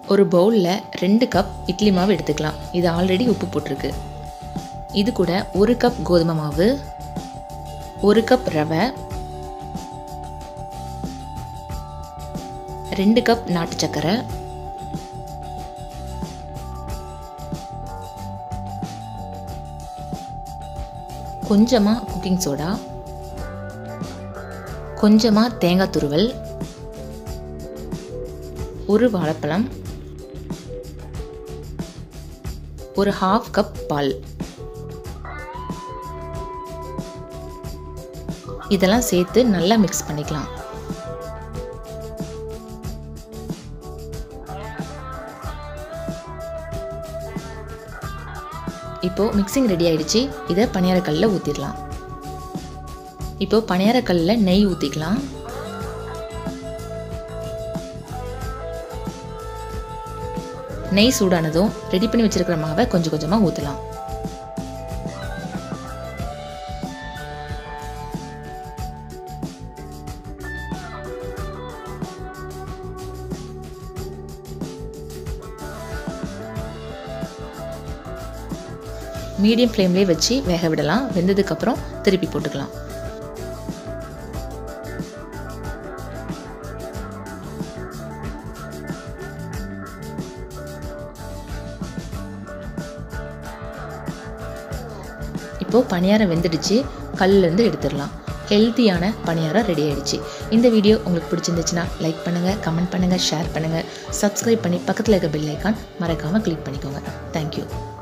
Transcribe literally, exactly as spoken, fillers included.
ஒரு பவுலில் ரெண்டு கப் இட்லி மாவு எடுத்துக்கலாம். இது ஆல்ரெடி உப்பு போட்டிருக்கு. இது கூட ஒரு கப் கோதுமை மாவு, ஒரு கப் ரவை, ரெண்டு கப் நாட்டு சக்கரை, கொஞ்சமாக குக்கிங் சோடா, கொஞ்சமாக தேங்காய் துருவல், ஒரு வாழைப்பழம், ஒரு ஹாஃப் கப் பால். இதெல்லாம் சேர்த்து நல்லா மிக்ஸ் பண்ணிக்கலாம். இப்போ மிக்சிங் ரெடி ஆயிடுச்சு. இதை பணியாரக்கல்லில் ஊற்றிடலாம். இப்போ பணியாரக்கல்லில் நெய் ஊற்றிக்கலாம். நெய் சூடானதும் ரெடி பண்ணி வச்சிருக்கிற மாவை கொஞ்சம் கொஞ்சமாக ஊற்றலாம். மீடியம் ஃப்ளேம்லேயே வச்சு வேக விடலாம். வெந்ததுக்கப்புறம் திருப்பி போட்டுக்கலாம். இப்போது பணியாரம் வெந்துடுச்சு. கல்லேருந்து எடுத்துடலாம். ஹெல்த்தியான பணியாரம் ரெடி ஆகிடுச்சு. இந்த வீடியோ உங்களுக்கு பிடிச்சிருந்துச்சுன்னா லைக் பண்ணுங்கள், கமெண்ட் பண்ணுங்கள், ஷேர் பண்ணுங்கள், சப்ஸ்கிரைப் பண்ணி பக்கத்தில் இருக்க பெல் ஐக்கான் மறக்காமல் கிளிக் பண்ணிக்கோங்க. தேங்க்யூ.